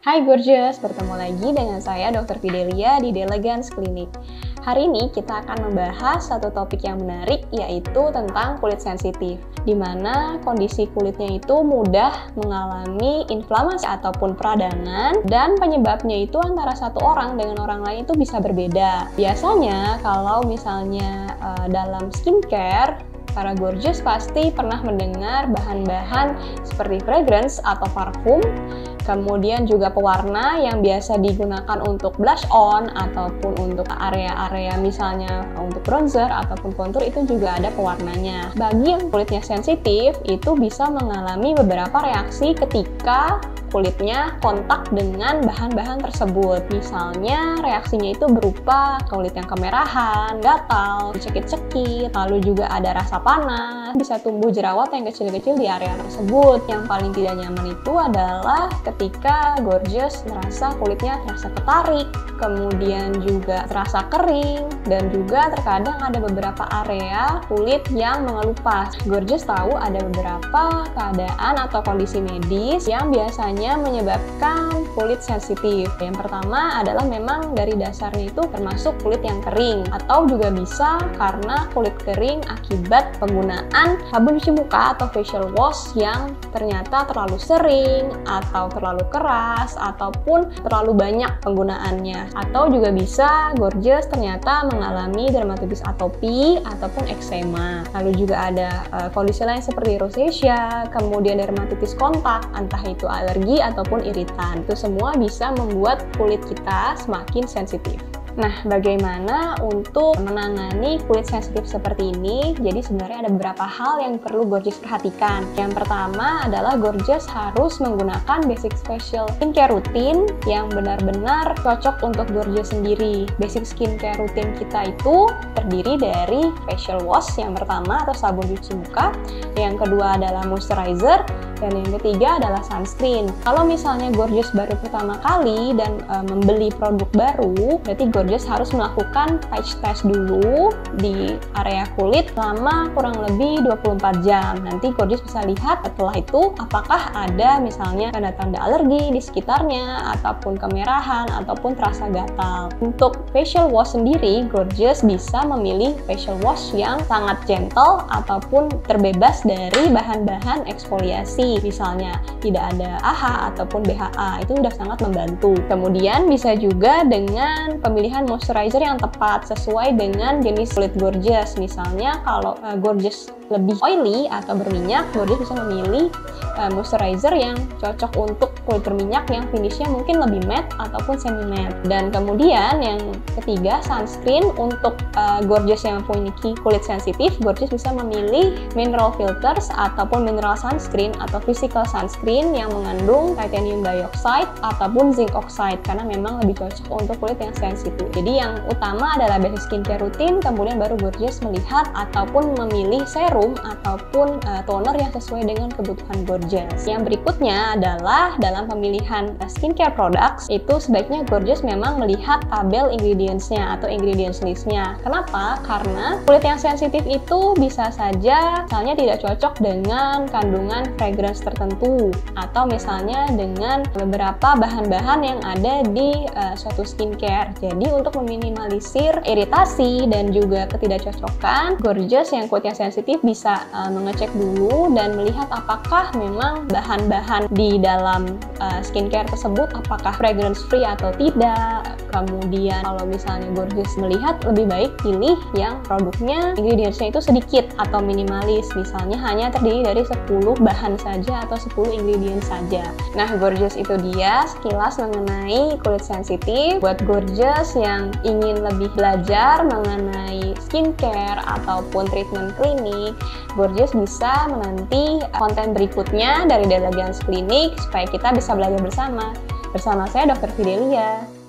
Hai Gorgeous, bertemu lagi dengan saya Dr. Fidelia di D'Elegance Clinic. Hari ini kita akan membahas satu topik yang menarik, yaitu tentang kulit sensitif, di mana kondisi kulitnya itu mudah mengalami inflamasi ataupun peradangan, dan penyebabnya itu antara satu orang dengan orang lain itu bisa berbeda. Biasanya kalau misalnya dalam skincare, para Gorgeous pasti pernah mendengar bahan-bahan seperti fragrance atau parfum, kemudian juga pewarna yang biasa digunakan untuk blush on ataupun untuk area-area misalnya untuk bronzer ataupun contour, itu juga ada pewarnanya. Bagi yang kulitnya sensitif, itu bisa mengalami beberapa reaksi ketika kulitnya kontak dengan bahan-bahan tersebut. Misalnya reaksinya itu berupa kulit yang kemerahan, gatal, cekit-cekit, lalu juga ada rasa panas, bisa tumbuh jerawat yang kecil-kecil di area tersebut. Yang paling tidak nyaman itu adalah ketika Gorgeous merasa kulitnya terasa ketarik, kemudian juga terasa kering, dan juga terkadang ada beberapa area kulit yang mengelupas. Gorgeous tahu ada beberapa keadaan atau kondisi medis yang biasanya menyebabkan kulit sensitif. Yang pertama adalah memang dari dasarnya itu termasuk kulit yang kering, atau juga bisa karena kulit kering akibat penggunaan sabun cuci muka atau facial wash yang ternyata terlalu sering atau terlalu keras ataupun terlalu banyak penggunaannya. Atau juga bisa Gorgeous ternyata mengalami dermatitis atopi ataupun eksema. Lalu juga ada kondisi lain seperti rosacea, kemudian dermatitis kontak, entah itu alergi ataupun iritan. Itu semua bisa membuat kulit kita semakin sensitif. Nah, bagaimana untuk menangani kulit sensitif seperti ini? Jadi sebenarnya ada beberapa hal yang perlu Gorgeous perhatikan. Yang pertama adalah Gorgeous harus menggunakan basic facial skincare rutin yang benar-benar cocok untuk Gorgeous sendiri. Basic skincare rutin kita itu terdiri dari facial wash yang pertama atau sabun cuci muka, yang kedua adalah moisturizer, dan yang ketiga adalah sunscreen. Kalau misalnya Gorgeous baru pertama kali dan membeli produk baru, berarti Gorgeous harus melakukan patch test dulu di area kulit selama kurang lebih 24 jam. Nanti Gorgeous bisa lihat setelah itu apakah ada misalnya tanda-tanda alergi di sekitarnya, ataupun kemerahan, ataupun terasa gatal. Untuk facial wash sendiri, Gorgeous bisa memilih facial wash yang sangat gentle ataupun terbebas dari bahan-bahan eksfoliasi. Misalnya tidak ada AHA ataupun BHA, itu sudah sangat membantu. Kemudian bisa juga dengan pemilihan moisturizer yang tepat sesuai dengan jenis kulit Gorgeous. Misalnya kalau Gorgeous lebih oily atau berminyak, Gorgeous bisa memilih moisturizer yang cocok untuk kulit berminyak yang finishnya mungkin lebih matte ataupun semi matte. Dan kemudian yang ketiga, sunscreen. Untuk Gorgeous yang memiliki kulit sensitif, Gorgeous bisa memilih mineral filters ataupun mineral sunscreen atau physical sunscreen yang mengandung titanium dioxide ataupun zinc oxide, karena memang lebih cocok untuk kulit yang sensitif. Jadi yang utama adalah basic skincare rutin, kemudian baru Gorgeous melihat ataupun memilih serum ataupun toner yang sesuai dengan kebutuhan Gorgeous. Yang berikutnya adalah dalam pemilihan skincare products, itu sebaiknya Gorgeous memang melihat tabel ingredients-nya atau ingredients list-nya. Kenapa? Karena kulit yang sensitif itu bisa saja misalnya tidak cocok dengan kandungan fragrance tertentu, atau misalnya dengan beberapa bahan-bahan yang ada di suatu skincare. Jadi untuk meminimalisir iritasi dan juga ketidakcocokan, Gorgeous yang kulitnya sensitif bisa mengecek dulu dan melihat apakah memang bahan-bahan di dalam skincare tersebut apakah fragrance free atau tidak. Kemudian kalau misalnya Gorgeous melihat lebih baik pilih yang produknya ingredients-nya itu sedikit atau minimalis, misalnya hanya terdiri dari 10 bahan saja atau 10 ingredients saja. Nah, Gorgeous itu dia sekilas mengenai kulit sensitif. Buat Gorgeous yang ingin lebih belajar mengenai skincare ataupun treatment klinik, Gorgeous bisa menanti konten berikutnya dari D'Elegance Clinic supaya kita bisa belajar bersama. Bersama saya Dr. Fidelia.